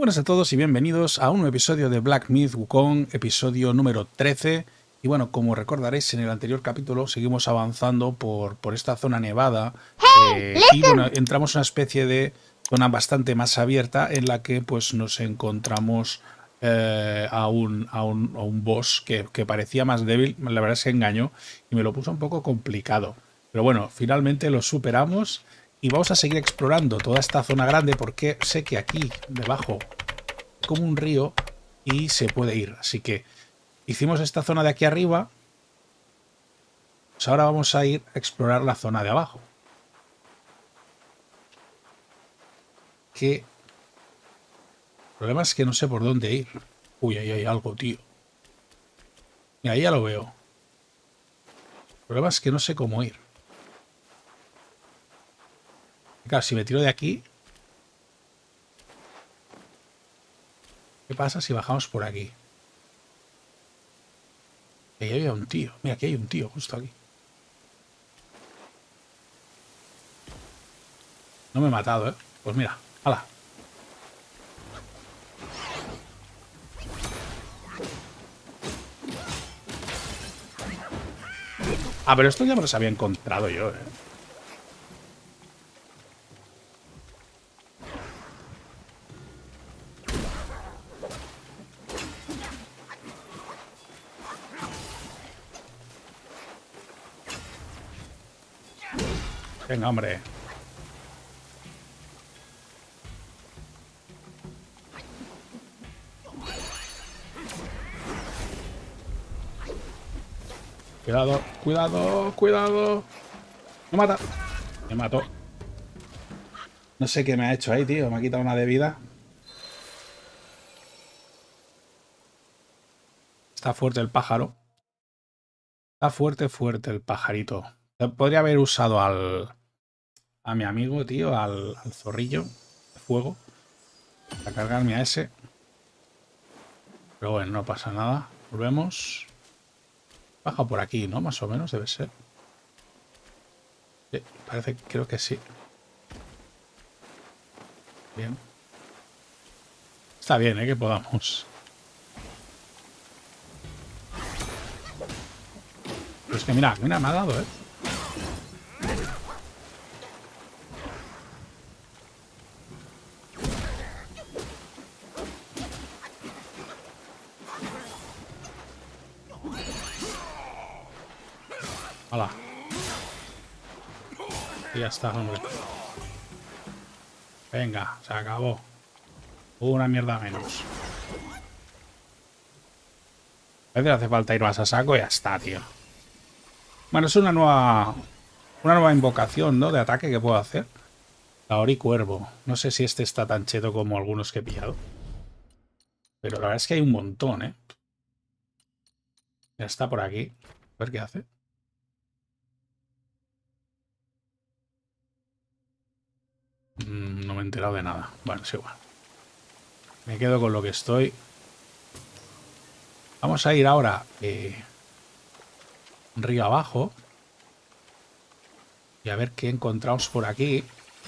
buenas a todos y bienvenidos a un nuevo episodio de Black Myth Wukong, episodio número 13. Y bueno, como recordaréis, en el anterior capítulo seguimos avanzando por esta zona nevada. Y bueno, entramos en una especie de zona bastante más abierta en la que pues nos encontramos a un boss que parecía más débil. La verdad es que engañó y me lo puso un poco complicado. Pero bueno, finalmente lo superamos. Y vamos a seguir explorando toda esta zona grande porque sé que aquí debajo hay como un río y se puede ir. Así que hicimos esta zona de aquí arriba. Pues ahora vamos a ir a explorar la zona de abajo. Que el problema es que no sé por dónde ir. Uy, ahí hay algo, tío. Y ahí ya lo veo. El problema es que no sé cómo ir. Claro, si me tiro de aquí... ¿Qué pasa si bajamos por aquí? Ahí había un tío. Mira, aquí hay un tío justo aquí. No me he matado, ¿eh? Pues mira, hala. Ah, pero esto ya me los había encontrado yo, ¿eh? Venga, hombre. Cuidado, cuidado, cuidado. Me mata. Me mató. No sé qué me ha hecho ahí, tío. Me ha quitado una de vida. Está fuerte el pájaro. Está fuerte, fuerte el pajarito. Podría haber usado a mi amigo, tío, al zorrillo de fuego. Para cargarme a ese. Pero bueno, no pasa nada. Volvemos. Baja por aquí, ¿no? Más o menos debe ser. Sí, parece, creo que sí. Bien. Está bien, ¿eh? Que podamos. Pero es que mira, me ha dado, ¿eh? Hala. Y ya está, hombre. Venga, se acabó. Una mierda menos. A veces hace falta ir más a saco y ya está, tío. Bueno, es una nueva invocación, ¿no? De ataque que puedo hacer. Taori Cuervo. No sé si este está tan cheto como algunos que he pillado. Pero la verdad es que hay un montón, ¿eh? Ya está por aquí. A ver qué hace. No me he enterado de nada. Bueno, es igual. Me quedo con lo que estoy. Vamos a ir ahora río abajo. Y a ver qué encontramos por aquí.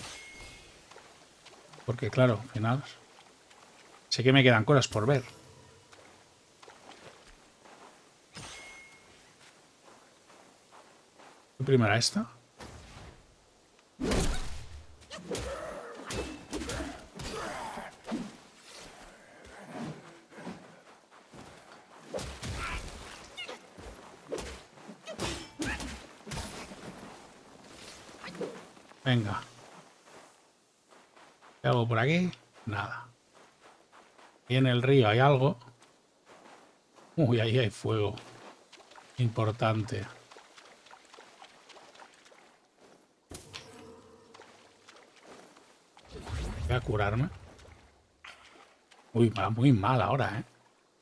Porque claro, al final... sé que me quedan cosas por ver. ¿Qué primera esta? Venga. ¿Hay algo por aquí? Nada. Y en el río hay algo. Uy, ahí hay fuego. Importante. Voy a curarme. Uy, va muy mal ahora, ¿eh?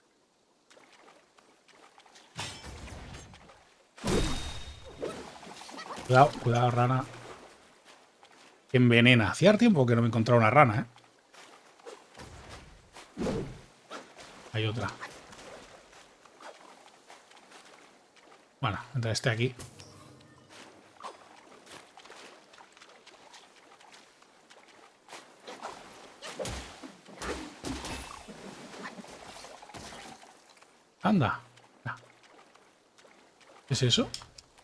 Cuidado, cuidado, rana. Que envenena. Hacía tiempo que no me encontraba una rana, ¿eh? Hay otra. Bueno, mientras esté aquí. Anda. ¿Qué es eso?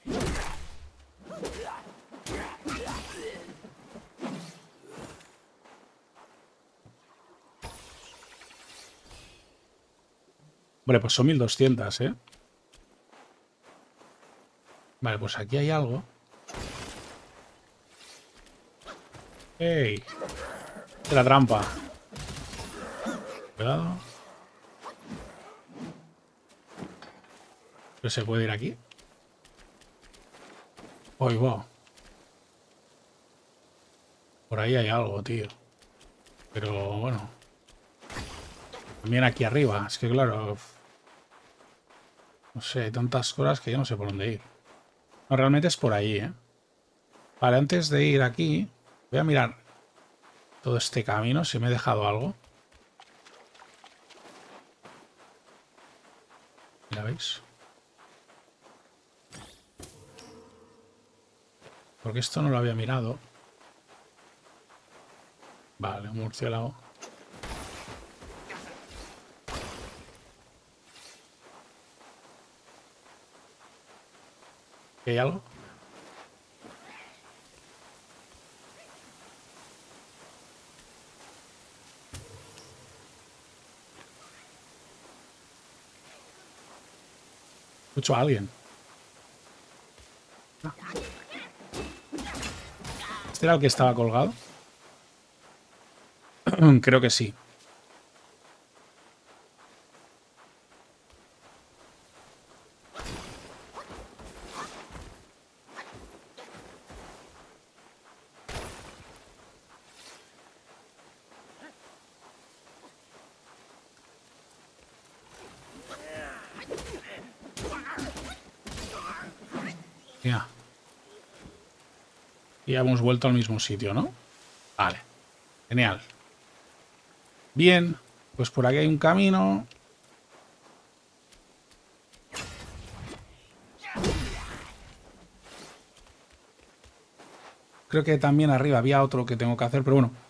Hombre, pues son 1200, ¿eh? Vale, pues aquí hay algo. ¡Ey! De la trampa. Cuidado. ¿Pero se puede ir aquí? ¡Uy, wow! Por ahí hay algo, tío. Pero bueno. También aquí arriba. Es que claro... No sé, hay tantas cosas que yo no sé por dónde ir. No, realmente es por ahí, ¿eh? Vale, antes de ir aquí... Voy a mirar todo este camino, si me he dejado algo. ¿Ya veis? Porque esto no lo había mirado. Vale, un murciélago. ¿Hay algo? Escucho a alguien. Ah. ¿Este era el que estaba colgado? Creo que sí. Ya. Y ya hemos vuelto al mismo sitio, ¿no? Vale. Genial. Bien. Pues por aquí hay un camino. Creo que también arriba había otro que tengo que hacer, pero bueno.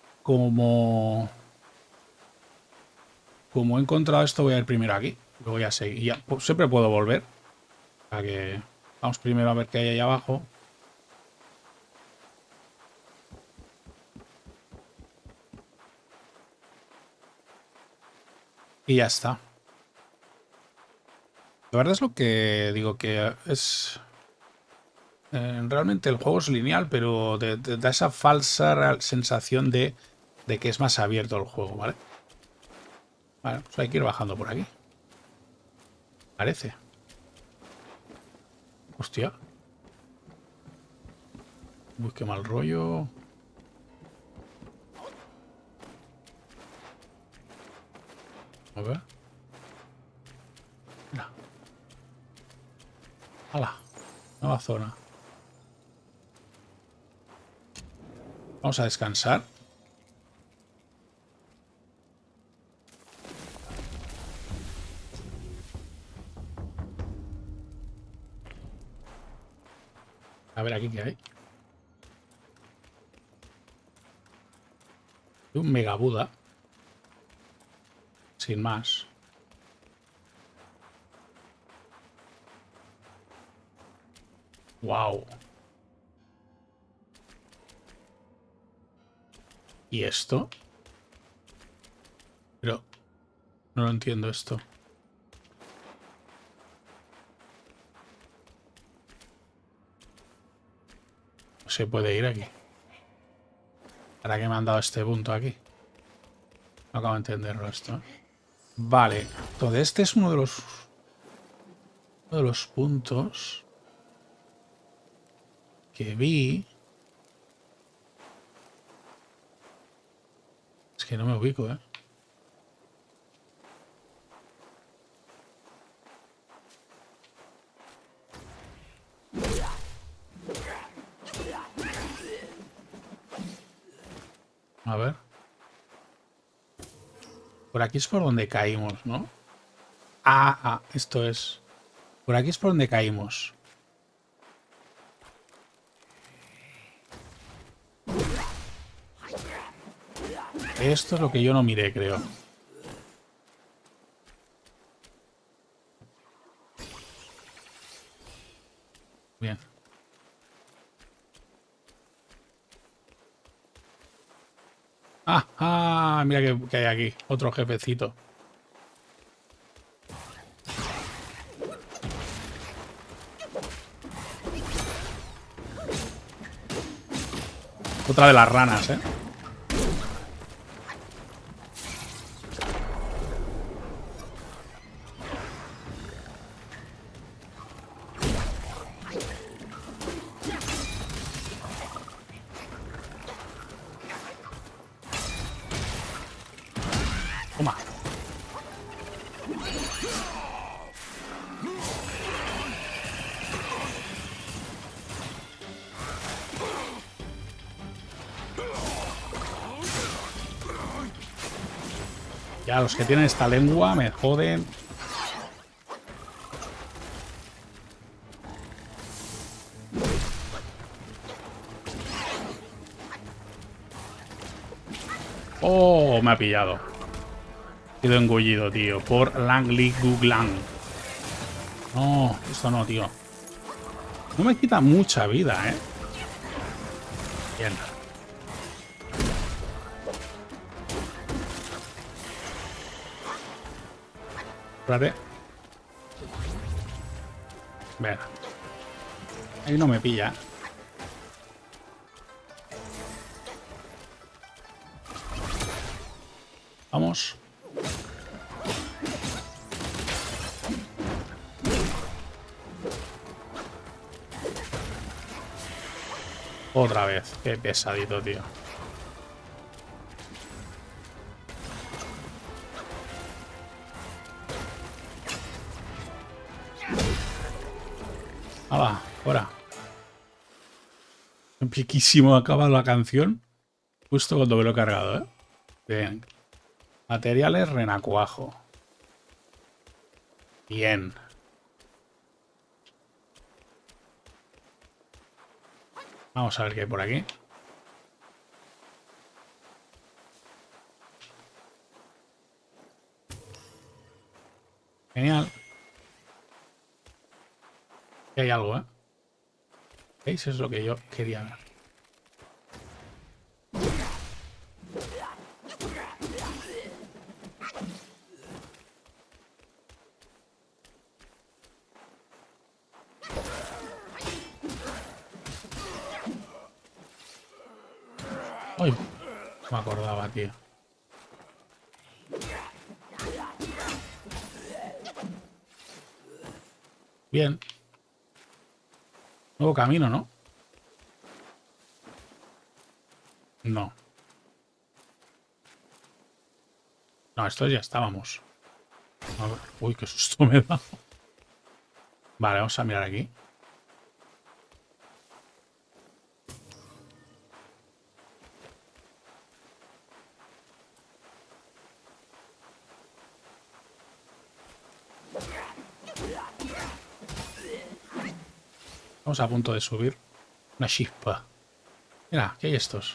Como he encontrado esto, voy a ir primero aquí. Lo voy a seguir. Y ya, pues siempre puedo volver. O sea que vamos primero a ver qué hay ahí abajo. Y ya está. La verdad es lo que digo, que es... realmente el juego es lineal, pero da esa falsa sensación de que es más abierto el juego, ¿vale? Vale, pues hay que ir bajando por aquí. Parece. Hostia. Uy, qué mal rollo. A ver. Mira. ¡Hala! Nueva zona. Vamos a descansar. A ver aquí qué hay. Un mega Buda. Sin más. Wow. ¿Y esto? Pero no lo entiendo esto. No se puede ir aquí. ¿Para qué me han dado este punto aquí? No acabo de entenderlo esto, ¿eh? Vale. Entonces este es uno de los puntos que vi. Es que no me ubico, ¿eh? A ver. Por aquí es por donde caímos, ¿no? Esto es... Por aquí es por donde caímos. Esto es lo que yo no miré, creo. Bien. ¡Ah! ¡Ah! Mira que hay aquí. Otro jefecito. Otra de las ranas, ¿eh? Toma. Ya, los que tienen esta lengua me joden. Oh, me ha pillado. He sido engullido, tío, por Langli Guglang. No, esto no, tío. No me quita mucha vida, ¿eh? Bien. Espérate. Ver. Ahí no me pilla. Vamos. Otra vez. Qué pesadito, tío. ¡Hala! Fuera. Piquísimo acaba la canción. Justo cuando me lo he cargado, ¿eh? Bien. Materiales renacuajo. Bien. Vamos a ver qué hay por aquí. Genial. Aquí hay algo, ¿eh? ¿Veis? Es lo que yo quería ver. Uy, no me acordaba, tío. Bien. Nuevo camino, ¿no? No. No, esto ya estábamos. A ver. Uy, qué susto me da. Vale, vamos a mirar aquí. Estamos a punto de subir. Una chispa. Mira, ¿qué hay estos?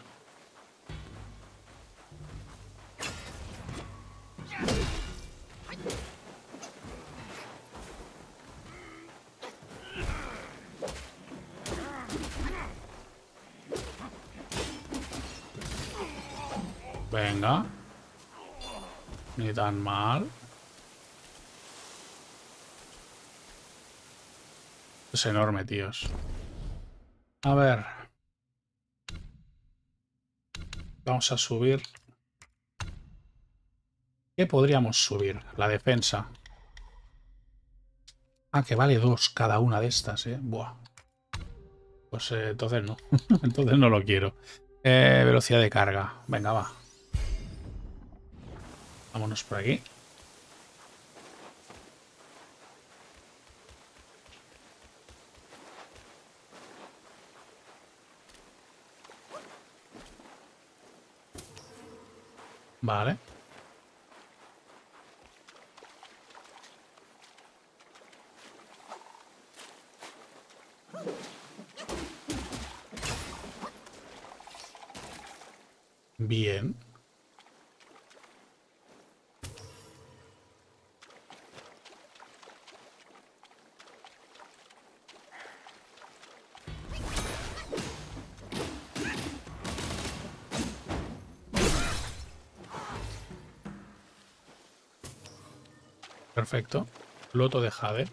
Venga. Ni tan mal. Es enorme, tíos. A ver. Vamos a subir. ¿Qué podríamos subir? La defensa. Ah, que vale 2 cada una de estas, ¿eh? Buah. Pues entonces no. Entonces no lo quiero. Velocidad de carga. Venga, va. Vámonos por aquí. Vale. Bien. Perfecto. Loto de jade.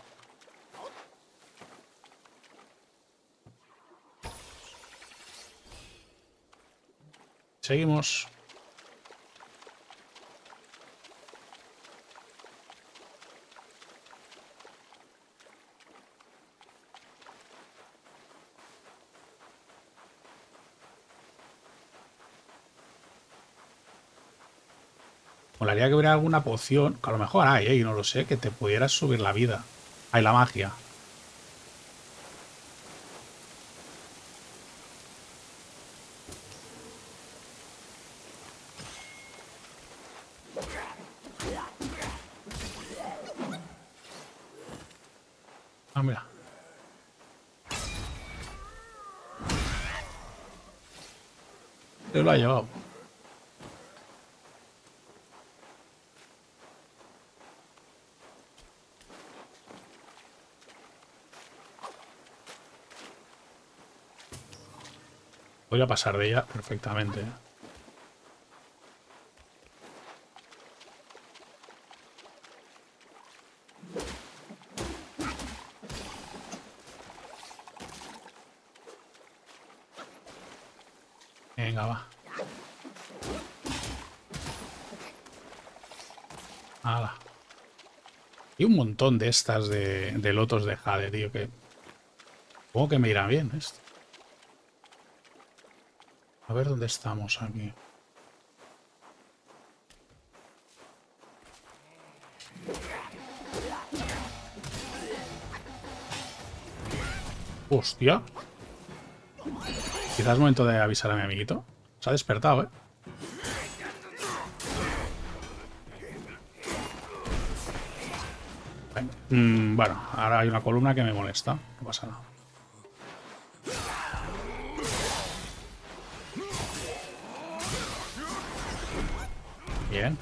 Seguimos. Molaría que hubiera alguna poción, que a lo mejor hay, no lo sé, que te pudieras subir la vida. Hay la magia. Ah, mira. Se lo ha llevado. Voy a pasar de ella perfectamente. Venga, va. Hala. Y un montón de estas de lotos de jade, tío, que... Supongo que me irá bien esto. A ver dónde estamos aquí. Hostia. Quizás es momento de avisar a mi amiguito. Se ha despertado, ¿eh? Bueno, ahora hay una columna que me molesta. No pasa nada. Bien.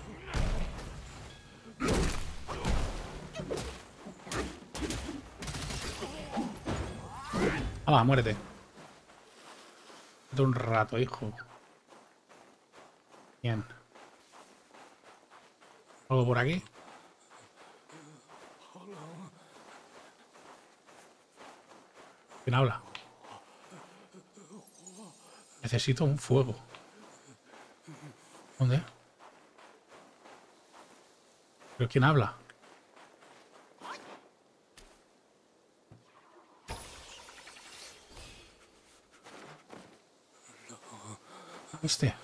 ¡Hala, muérete! De un rato, hijo. Bien. ¿Algo por aquí? ¿Quién habla? Necesito un fuego. ¿Dónde? ¿Pero quién habla? Este.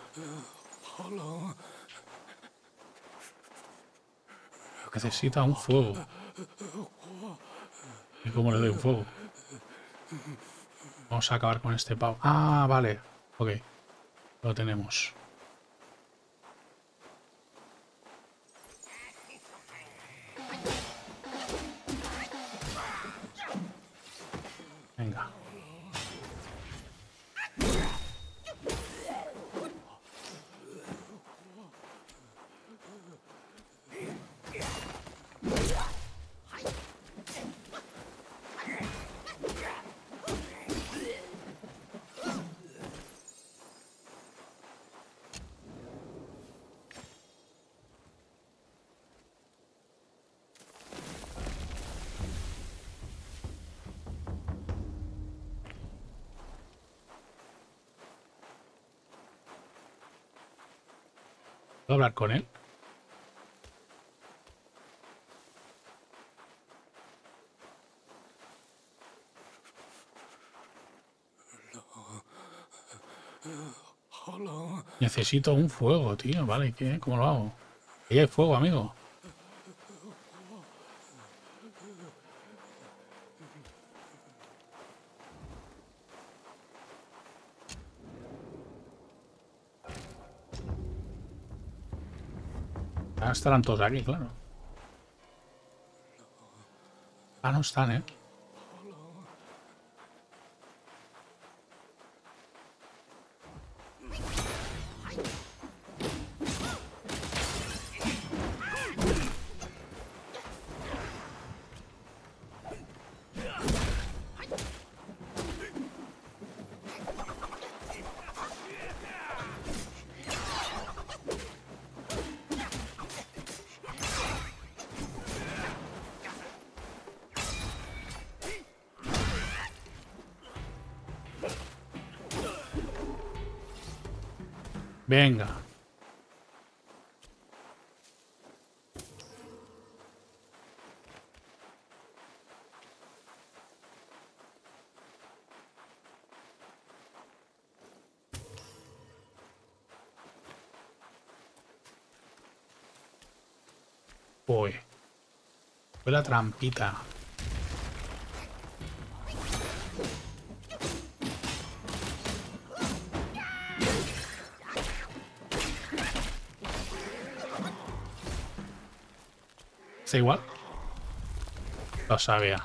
Necesita un fuego. ¿Y cómo le doy un fuego? Vamos a acabar con este pavo. Ah, vale. Ok. Lo tenemos. Venga. ¿Puedo hablar con él? Necesito un fuego, tío. Vale, ¿qué? ¿Cómo lo hago? Ahí hay fuego, amigo. Ah, estarán todos aquí, claro. Ah, no están, ¿eh? Venga. Uy. Fue la trampita. ¿Está igual? Lo sabía.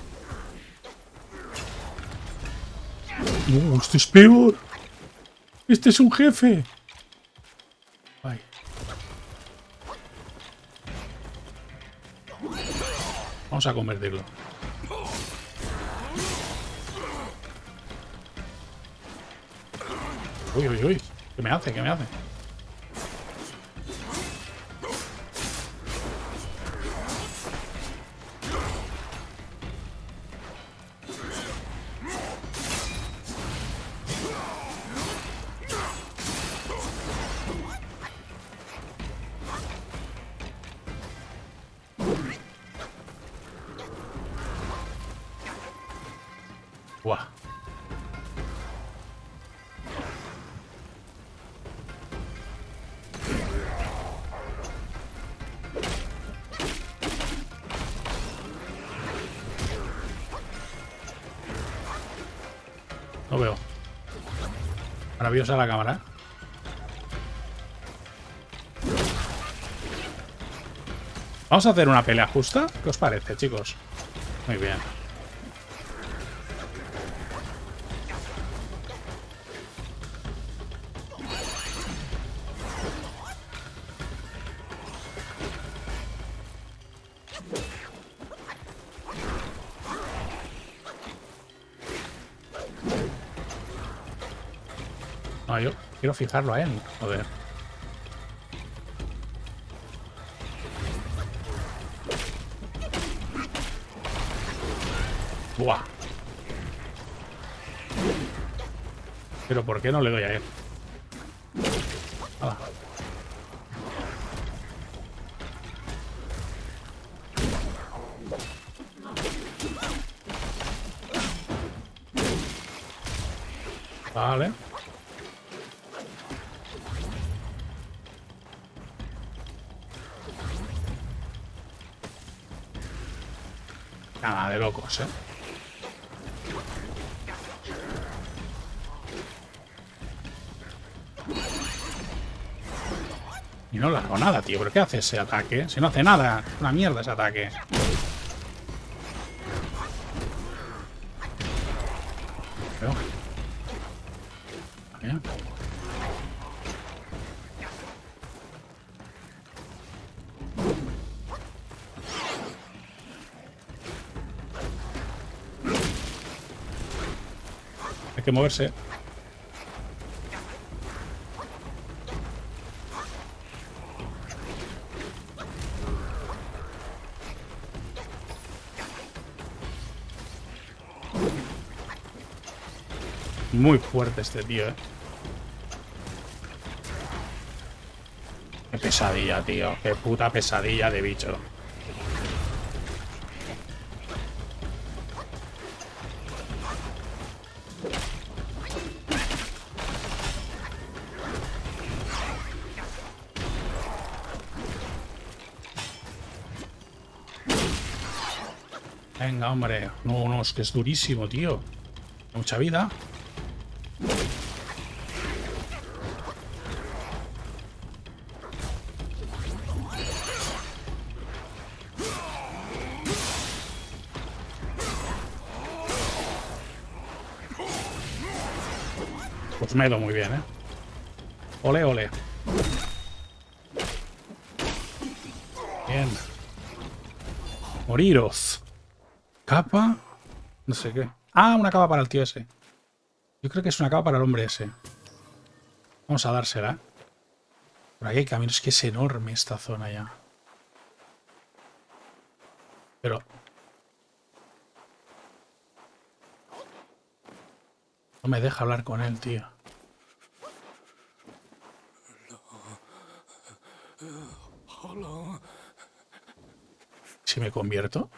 Este es peor. Este es un jefe. Ay. Vamos a convertirlo. Uy, uy, uy. ¿Qué me hace? ¿Qué me hace? Buah. No veo. Maravillosa la cámara, ¿eh? Vamos a hacer una pelea justa. ¿Qué os parece, chicos? Muy bien. No, yo quiero fijarlo a él. Joder. Buah. Pero ¿por qué no le doy a él? Ah. Vale. Nada de locos, ¿eh? Y no le hago nada, tío. ¿Pero qué hace ese ataque? Si no hace nada. Es una mierda ese ataque. Pero... Vale. Hay que moverse. Muy fuerte este tío, ¿eh? Qué pesadilla, tío. Qué puta pesadilla de bicho. Venga, hombre. No, no, es que es durísimo, tío. Mucha vida. Pues me he ido muy bien, ¿eh? Ole, ole. Bien. Moriros. Capa. No sé qué. Ah, una capa para el tío ese. Yo creo que es una capa para el hombre ese. Vamos a dársela. Por aquí hay caminos. Es que es enorme esta zona ya. Pero... no me deja hablar con él, tío. que me convierto?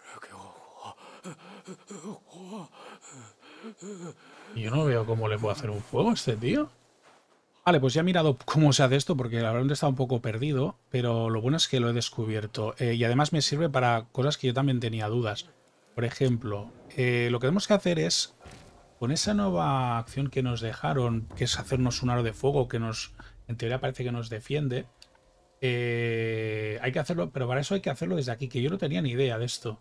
Y yo no veo cómo le puedo hacer un fuego a este tío. Vale, pues ya he mirado cómo se hace esto, porque la verdad estaba un poco perdido, pero lo bueno es que lo he descubierto. Y además me sirve para cosas que yo también tenía dudas. Por ejemplo, lo que tenemos que hacer es, con esa nueva acción que nos dejaron, que es hacernos un aro de fuego, que nos, en teoría parece que nos defiende, hay que hacerlo, pero para eso hay que hacerlo desde aquí, que yo no tenía ni idea de esto.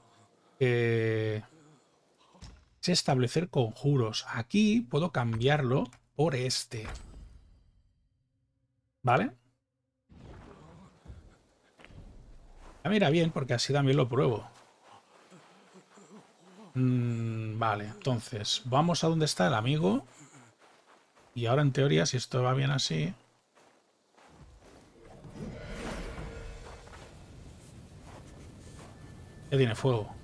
Es establecer conjuros. Aquí puedo cambiarlo por este. ¿Vale? Ya mira bien, porque así también lo pruebo. Vale, entonces vamos a donde está el amigo. Y ahora en teoría, si esto va bien así... Ya tiene fuego.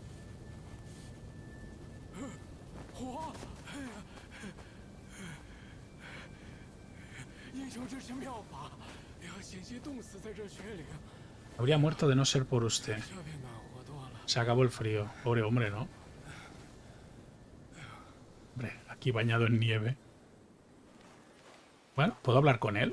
Habría muerto de no ser por usted. Se acabó el frío. Pobre hombre, ¿no? Hombre, aquí bañado en nieve. Bueno, ¿puedo hablar con él?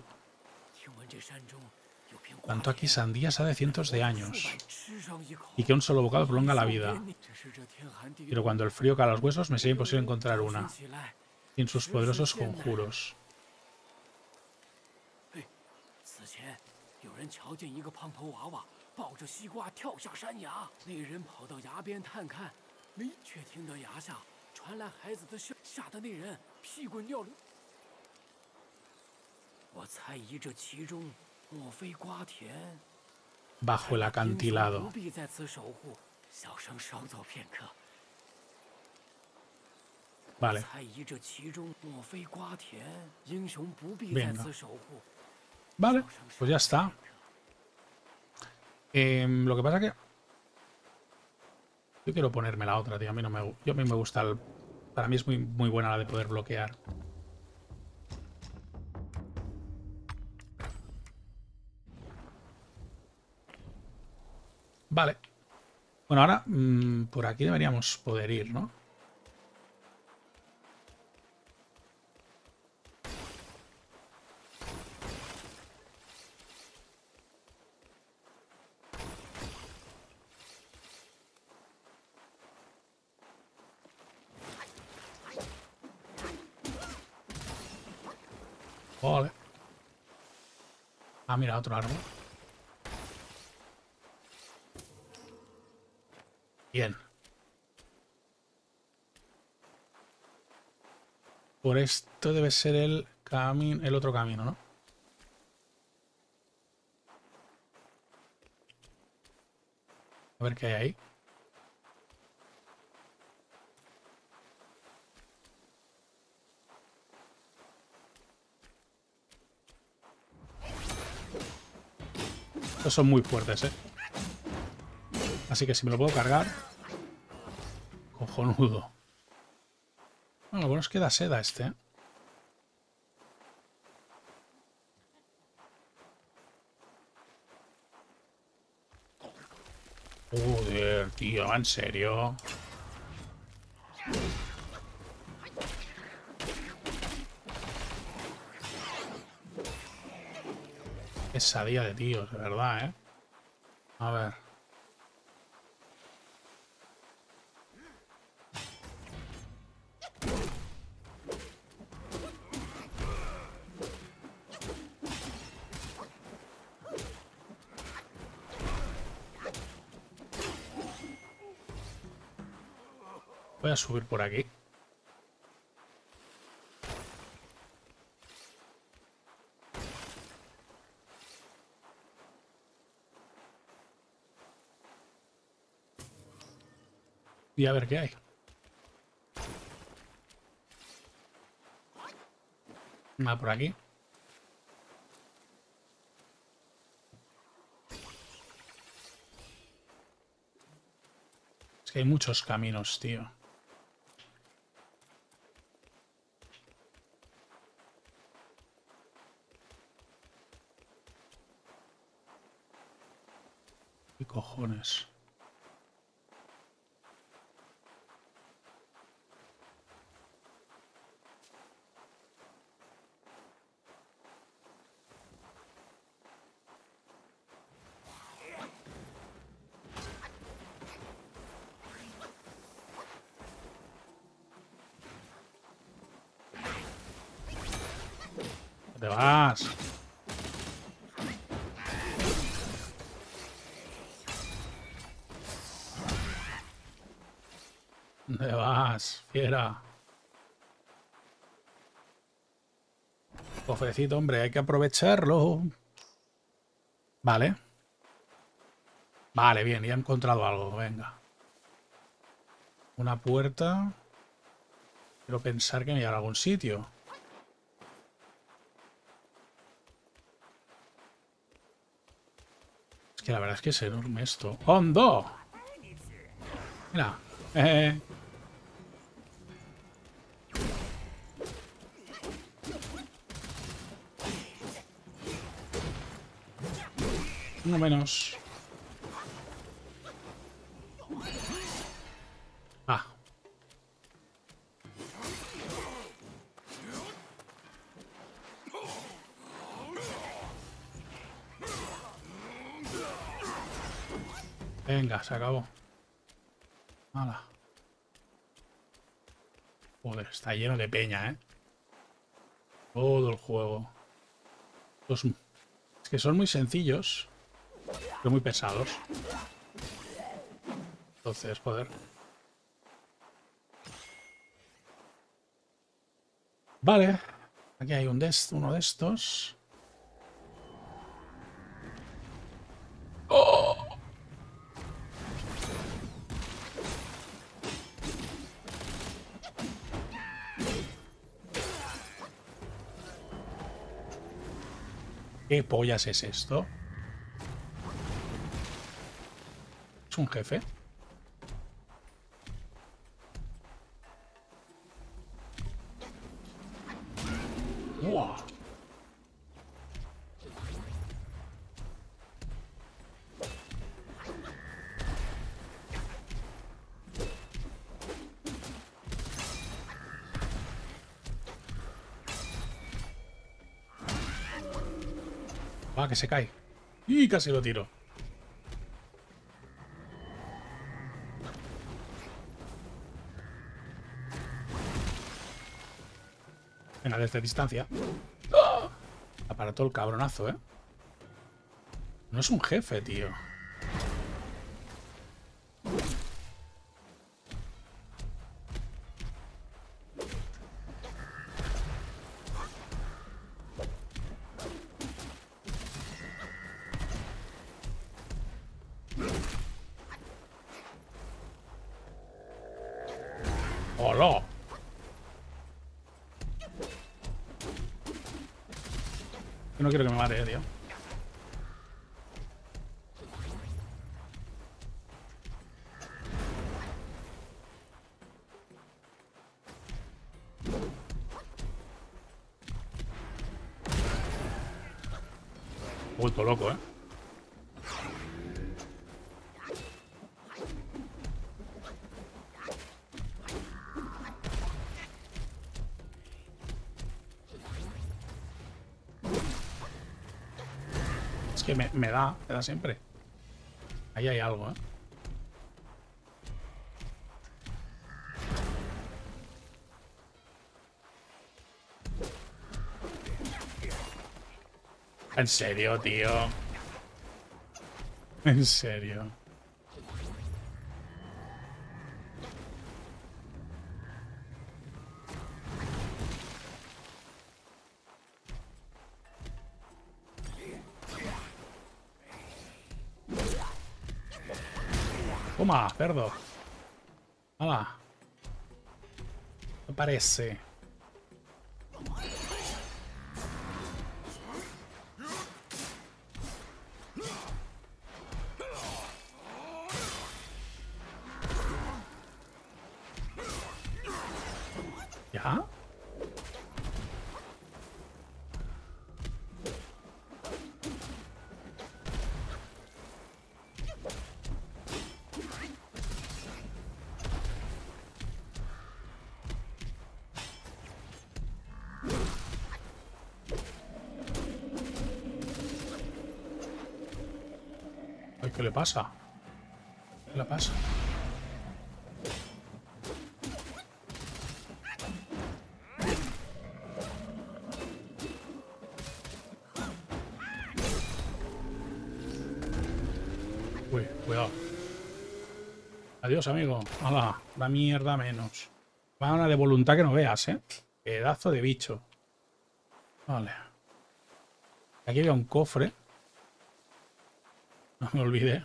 Tanto aquí sandías hace cientos de años. Y que un solo bocado prolonga la vida. Pero cuando el frío cala los huesos, me sería imposible encontrar una. Sin sus poderosos conjuros. Bajo el acantilado. Vale. Venga. Vale, pues ya está. Lo que pasa que... Yo quiero ponerme la otra, tío. A mí no me, yo a mí me gusta el... Para mí es muy, muy buena la de poder bloquear. Vale. Bueno, ahora por aquí deberíamos poder ir, ¿no? Vale. Ah, mira, otro árbol. Bien. Por esto debe ser el camino, el otro camino, ¿no? A ver qué hay ahí. Estos son muy fuertes, ¿eh? Así que si me lo puedo cargar... Cojonudo. Bueno, lo bueno es que da seda este, ¿eh? Joder, tío, ¿en serio? Pesadilla de tíos, de verdad, ¿eh? A ver. Voy a subir por aquí. Y a ver qué hay. Nada por aquí. Es que hay muchos caminos, tío. ¿Qué cojones? ¿Dónde vas? ¿Dónde vas, fiera? Cofrecito, hombre, hay que aprovecharlo. Vale. Vale, bien, ya he encontrado algo, venga. Una puerta. Quiero pensar que me llevará a algún sitio. Es que la verdad es que es enorme esto. ¡Hondo! Mira. Uno menos. Ah. Venga, se acabó. Hala. Joder, está lleno de peña, ¿eh? Todo el juego. Es que son muy sencillos, pero muy pesados. Entonces, joder. Vale. Aquí hay uno de estos. ¡Oh! ¿Qué pollas es esto? ¿Es un jefe? ¡Wow! Va, que se cae. Y casi lo tiro. Venga, desde distancia. ¡Oh! Aparató el cabronazo, ¿eh? No es un jefe, tío. ¡Hola! Yo no quiero que me mate, tío. Vuelto loco, ¿eh? Es que me da siempre. Ahí hay algo, ¿eh? En serio, tío. En serio. Toma, cerdo. Hala. Me parece. ¿Ya? Ay, ¿qué le pasa? ¿Qué le pasa? Cuidado. Adiós, amigo. Hala, la mierda menos. Va una de voluntad que no veas, ¿eh? Pedazo de bicho. Vale. Aquí había un cofre. No me olvidé.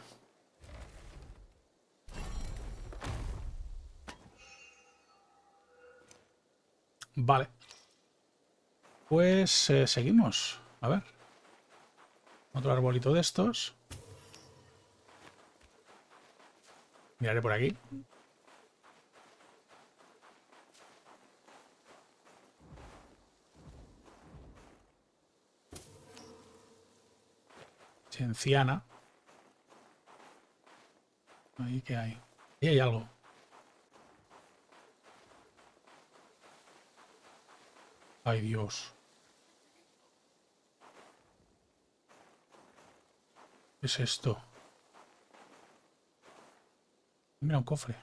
Vale. Pues seguimos. A ver. Otro arbolito de estos. Miraré por aquí. Cienciana. Ahí, ¿qué hay? Ahí hay algo. Ay, Dios. ¿Qué es esto? Mira, un cofre.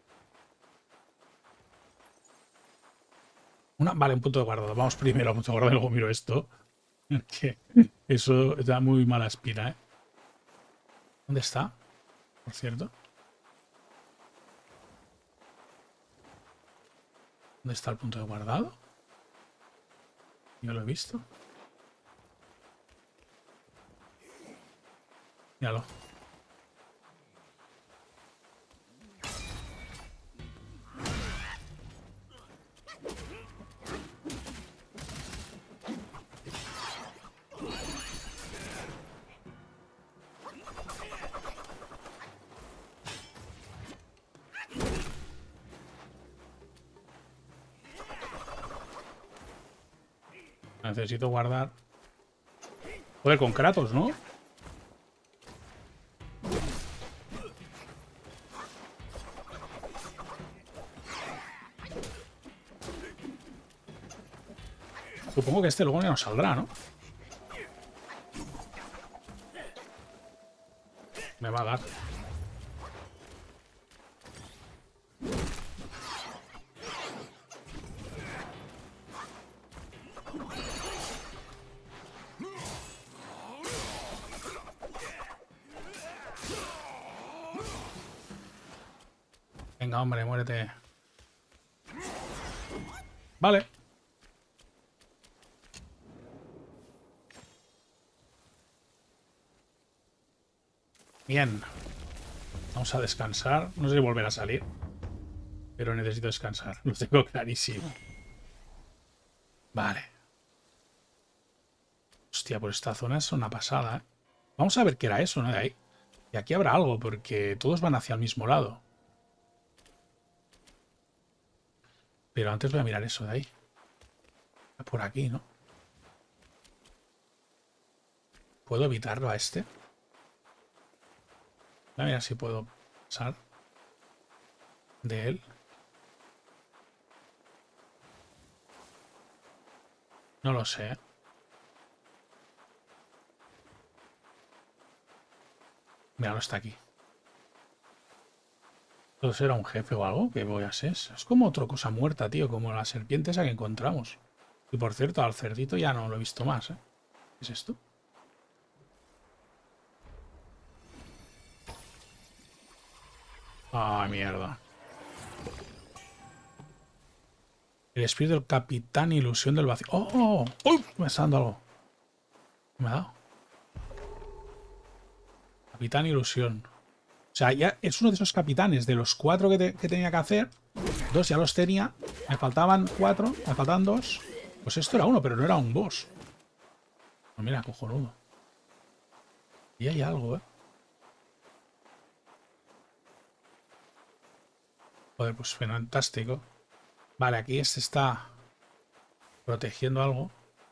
Vale, un punto de guardado. Vamos primero a punto de guardado y luego miro esto. Que eso da muy mala espina, ¿eh? ¿Dónde está? Por cierto. ¿Dónde está el punto de guardado? Yo lo he visto. Míralo. Necesito guardar. Joder, con Kratos, ¿no? Supongo que este luego ya nos saldrá, ¿no? Me va a dar. Venga, hombre, muérete. Vale. Bien. Vamos a descansar. No sé si volver a salir. Pero necesito descansar. Lo tengo clarísimo. Vale. Hostia, por esta zona es una pasada, ¿eh? Vamos a ver qué era eso, ¿no? De ahí. Y aquí habrá algo, porque todos van hacia el mismo lado. Pero antes voy a mirar eso de ahí. Por aquí, ¿no? ¿Puedo evitarlo a este? Voy a mirar si puedo pasar de él. No lo sé, ¿eh? Míralo, está aquí. Entonces era un jefe o algo. ¿Qué voy a ser? Es como otra cosa muerta, tío. Como la serpiente esa que encontramos. Y por cierto, al cerdito ya no lo he visto más, ¿eh? ¿Qué es esto? Ah, mierda. El espíritu del capitán ilusión del vacío. ¡Oh! ¡Oh! Me está dando algo. ¿Me ha dado? Capitán ilusión. O sea, ya es uno de esos capitanes. De los 4 que tenía que hacer, 2 ya los tenía. Me faltaban 4. Me faltaban 2. Pues esto era uno, pero no era un boss. Pues mira, cojonudo. Y hay algo, ¿eh? Joder, pues fantástico. Vale, aquí este está protegiendo algo.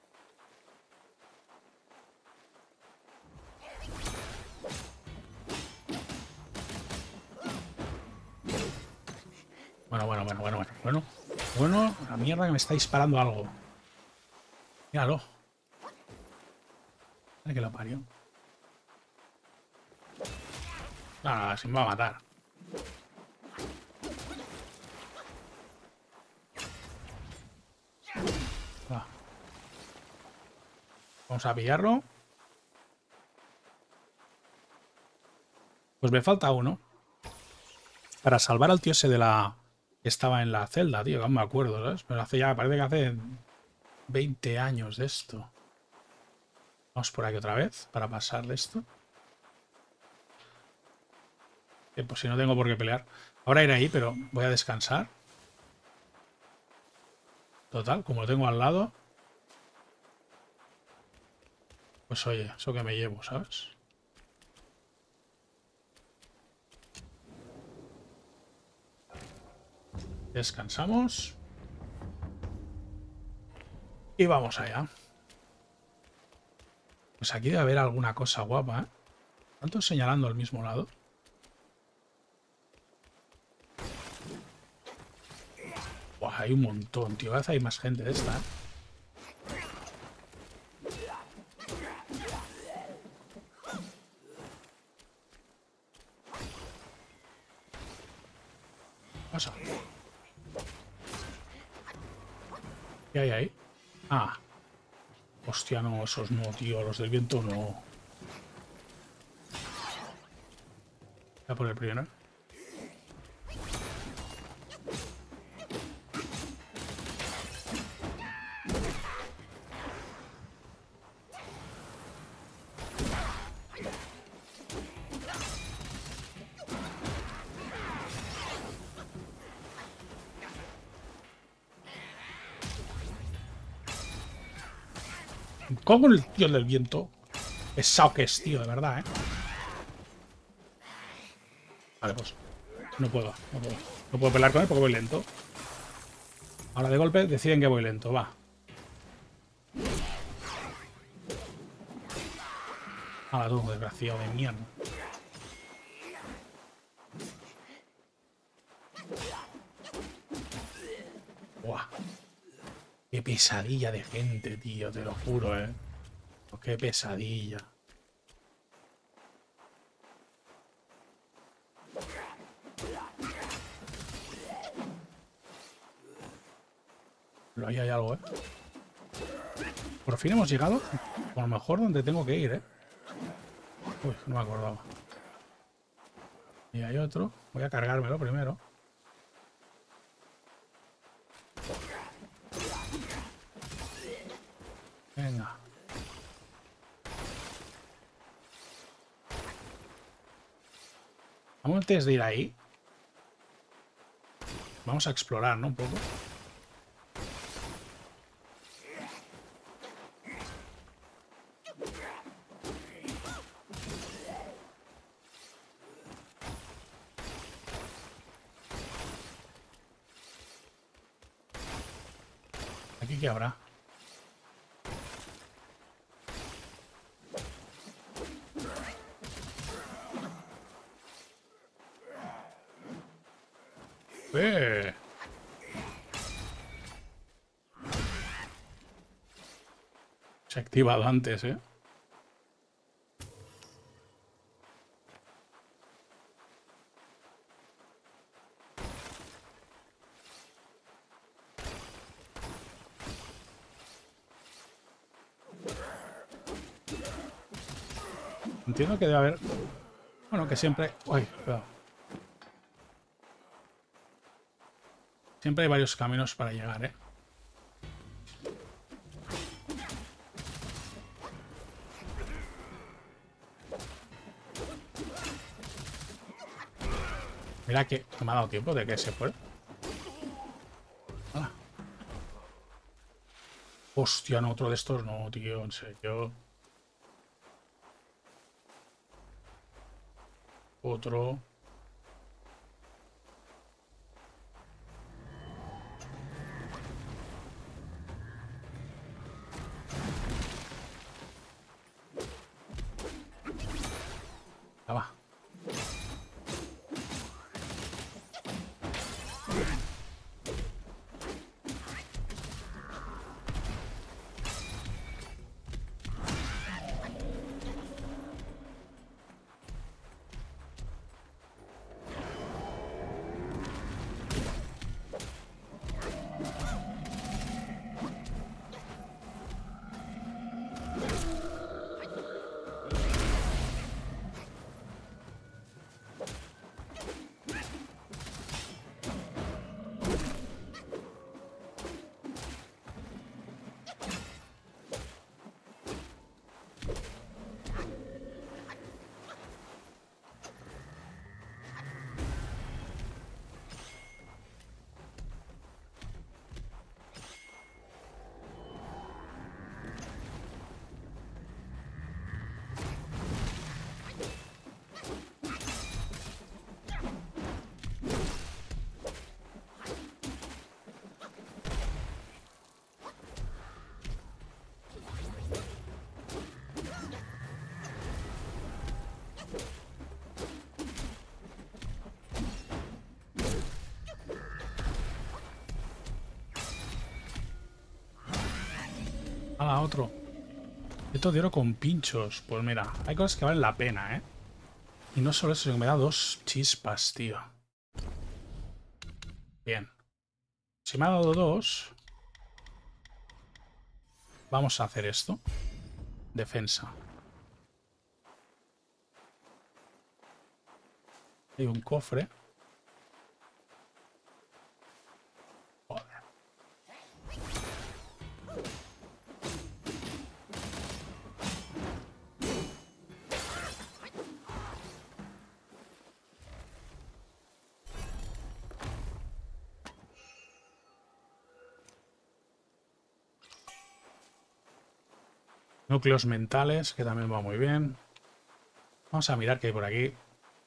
Bueno, la mierda que me está disparando algo. Míralo. Mira que lo parió. Ah, se me va a matar. Va. Vamos a pillarlo. Pues me falta uno. Para salvar al tío ese de la... que estaba en la celda, tío, que aún me acuerdo, ¿sabes? Pero hace ya, parece que hace 20 años de esto. Vamos por aquí otra vez, para pasarle esto. Pues si no tengo por qué pelear. Ahora iré ahí, pero voy a descansar. Total, como lo tengo al lado. Pues oye, eso que me llevo, ¿sabes? Descansamos. Y vamos allá. Pues aquí debe haber alguna cosa guapa, ¿eh? ¿Tanto señalando al mismo lado? Buah, hay un montón, tío. A veces hay más gente de esta, ¿eh? Pasa. ¿Qué hay ahí? Ah. Hostia, no, esos no, tío. Los del viento no. Ya por el primero. ¿Cómo el tío del viento? Pesado que es, tío, de verdad, ¿eh? Vale, pues. No puedo. No puedo pelear con él porque voy lento. Ahora de golpe deciden que voy lento, va. Ahora tú, desgraciado de mierda. Buah. Qué pesadilla de gente, tío, te lo juro, ¿eh? Qué pesadilla. Pero ahí hay algo, ¿eh? Por fin hemos llegado a lo mejor donde tengo que ir, ¿eh? Uy, no me acordaba. Y hay otro. Voy a cargármelo primero. Venga. Antes de ir ahí, vamos a explorar, ¿no? Un poco. ¿Aquí qué habrá? Se ha activado antes, ¿eh? Entiendo que debe haber... Bueno, que siempre... Uy, cuidado. Siempre hay varios caminos para llegar, ¿eh? Mira que me ha dado tiempo de que se fuera. Ah. Hostia, no, otro de estos no, tío, en serio. Otro. Ya va. Ah, otro. Esto de oro con pinchos. Pues mira, hay cosas que valen la pena, ¿eh? Y no solo eso, sino que me da 2 chispas, tío. Bien. Si me ha dado 2, vamos a hacer esto. Defensa. Hay un cofre. Joder. Núcleos mentales, que también va muy bien. Vamos a mirar qué hay por aquí.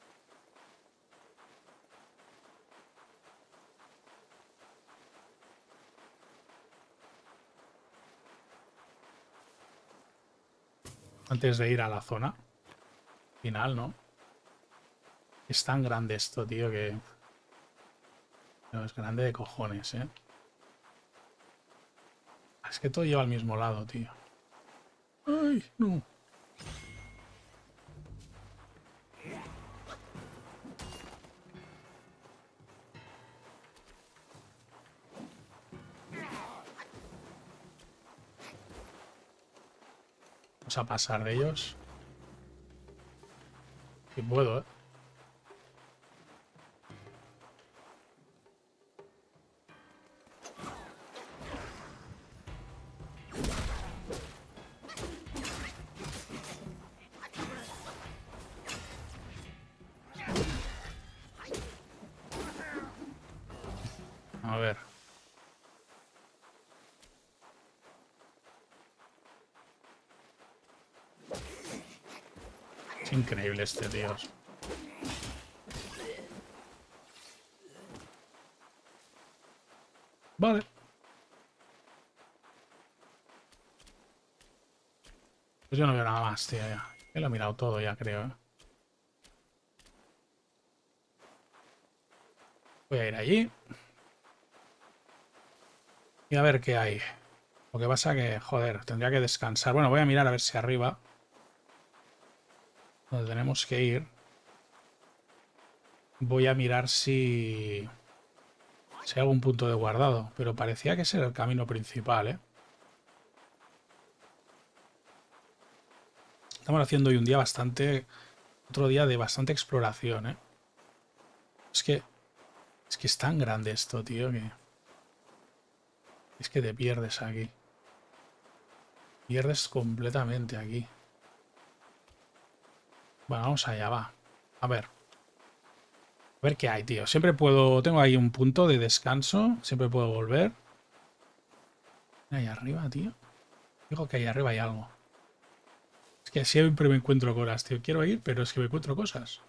Antes de ir a la zona final, ¿no? Es tan grande esto, tío, que... No, es grande de cojones, ¿eh? Es que todo lleva al mismo lado, tío. ¡Ay, no! Vamos a pasar de ellos. Si puedo, ¿eh? A ver. Es increíble este tío. Vale. Pues yo no veo nada más, tío, ya. Yo lo he mirado todo ya, creo, ¿eh? Voy a ir allí. Y a ver qué hay. Lo que pasa que, joder, tendría que descansar. Bueno, voy a mirar a ver si arriba, donde tenemos que ir, voy a mirar si hay algún punto de guardado. Pero parecía que ese era el camino principal, ¿eh? Estamos haciendo hoy un día bastante... Otro día de bastante exploración, ¿eh? Es que es tan grande esto, tío, que... Es que te pierdes aquí. Pierdes completamente aquí. Bueno, vamos allá, va. A ver. A ver qué hay, tío. Siempre puedo... Tengo ahí un punto de descanso. Siempre puedo volver. Ahí arriba, tío. Digo que ahí arriba hay algo. Es que siempre me encuentro cosas, tío. Quiero ir, pero es que me encuentro cosas.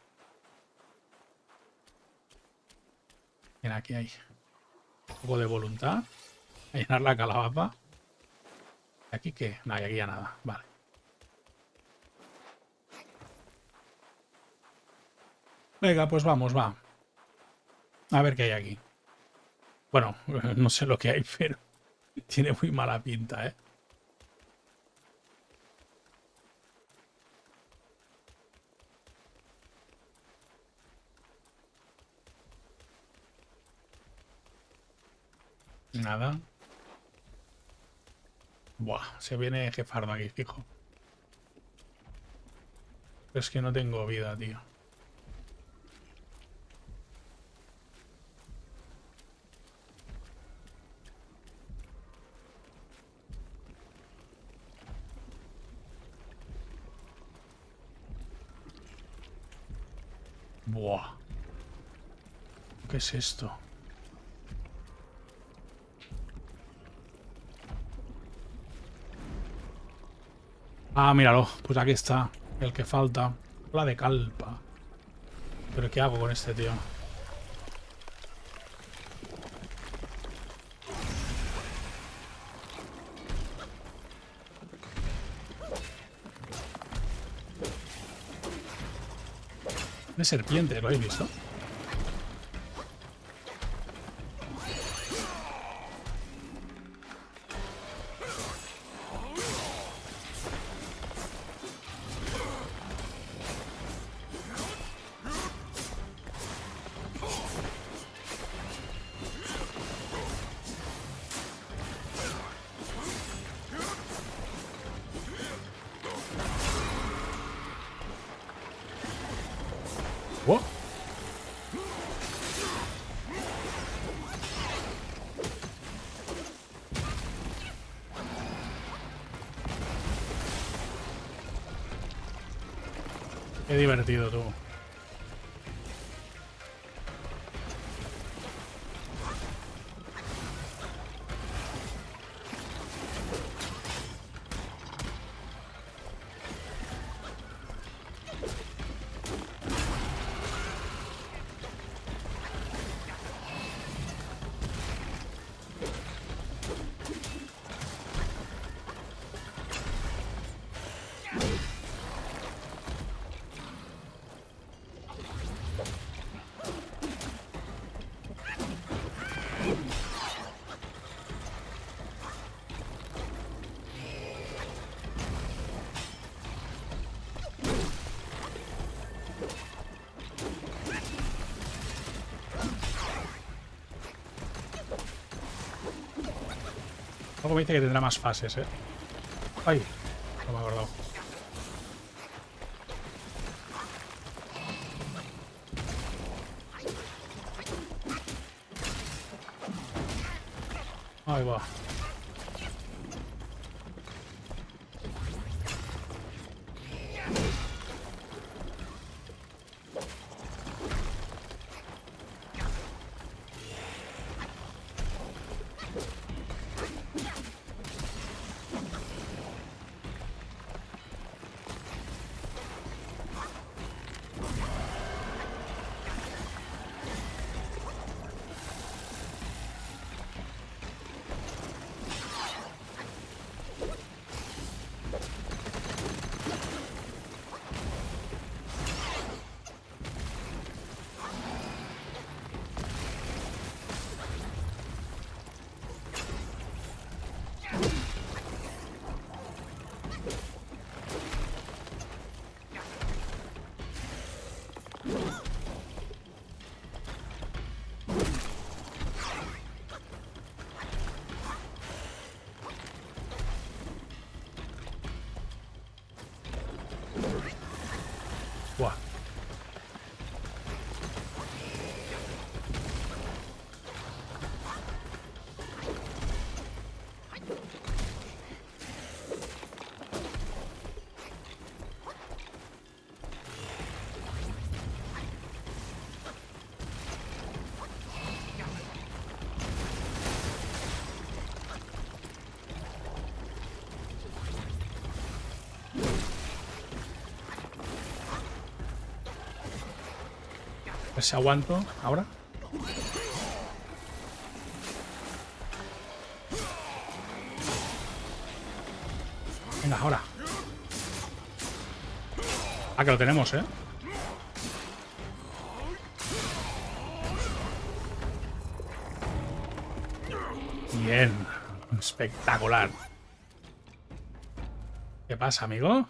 Mira, aquí hay un poco de voluntad. A llenar la calabaza. ¿Y aquí qué? No, y aquí ya nada. Vale. Venga, pues vamos, va. A ver qué hay aquí. Bueno, no sé lo que hay, pero tiene muy mala pinta, ¿eh? Nada. Buah, se viene jefardo aquí, fijo. Pero es que no tengo vida, tío. Buah. ¿Qué es esto? Ah, míralo. Pues aquí está. El que falta. La de calpa. ¿Pero qué hago con este tío? De serpiente, ¿lo habéis visto? Qué divertido, tú. Algo me dice que tendrá más fases, ¿eh? Ay, no me he acordado. Ahí va. Buah. A ver si aguanto ahora. Venga, ahora. Ah, que lo tenemos, ¿eh? Bien. Espectacular. ¿Qué pasa, amigo?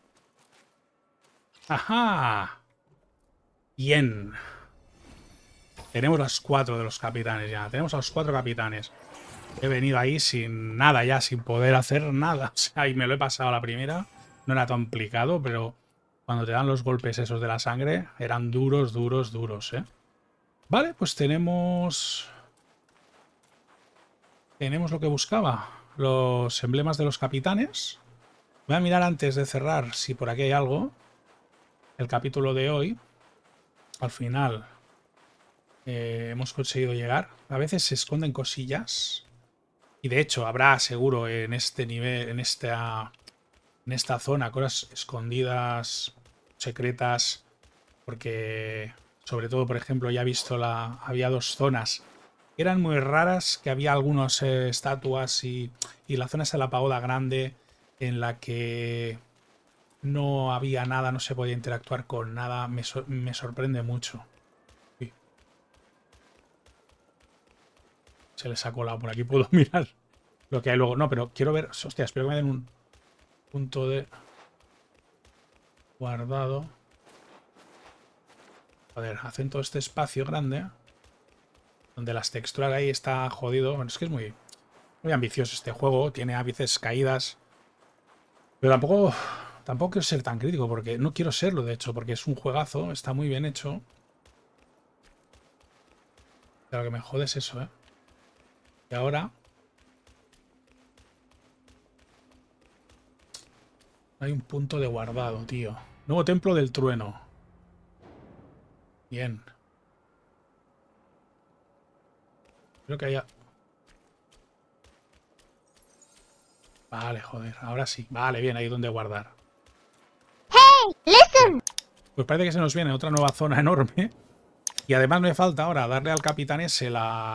¡Ajá! Bien. Tenemos las 4 de los capitanes ya. Tenemos a los 4 capitanes. He venido ahí sin nada ya, sin poder hacer nada. O sea, y me lo he pasado a la primera. No era tan complicado, pero cuando te dan los golpes esos de la sangre, eran duros, duros, duros, ¿eh? Vale, pues tenemos... Tenemos lo que buscaba. Los emblemas de los capitanes. Voy a mirar antes de cerrar si por aquí hay algo. El capítulo de hoy. Al final hemos conseguido llegar. A veces se esconden cosillas. Y de hecho habrá seguro en este nivel, en esta zona, cosas escondidas, secretas. Porque sobre todo, por ejemplo, ya he visto había 2 zonas que eran muy raras, que había algunas estatuas y la zona esa de la pagoda grande en la que no había nada, no se podía interactuar con nada. Me sorprende mucho. Sí. Se les ha colado por aquí, puedo mirar lo que hay luego. No, pero quiero ver... Hostia, espero que me den un punto de guardado. Joder, hacen todo este espacio grande donde las texturas ahí está jodido. Bueno, es que es muy ambicioso este juego. Tiene a veces caídas. Pero tampoco quiero ser tan crítico, porque no quiero serlo, de hecho, porque es un juegazo, está muy bien hecho. Pero lo que me jode es eso, ¿eh? Y ahora... hay un punto de guardado, tío. Nuevo templo del trueno. Bien. Creo que haya... Vale, joder. Ahora sí. Vale, bien. Ahí donde guardar. Hey, listen. Pues parece que se nos viene otra nueva zona enorme. Y además me falta ahora darle al capitán ese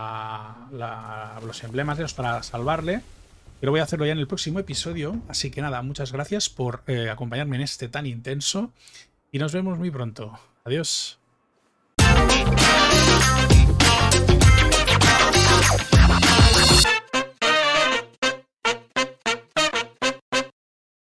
los emblemas de los para salvarle. Pero voy a hacerlo ya en el próximo episodio. Así que nada, muchas gracias por acompañarme en este tan intenso. Y nos vemos muy pronto. Adiós.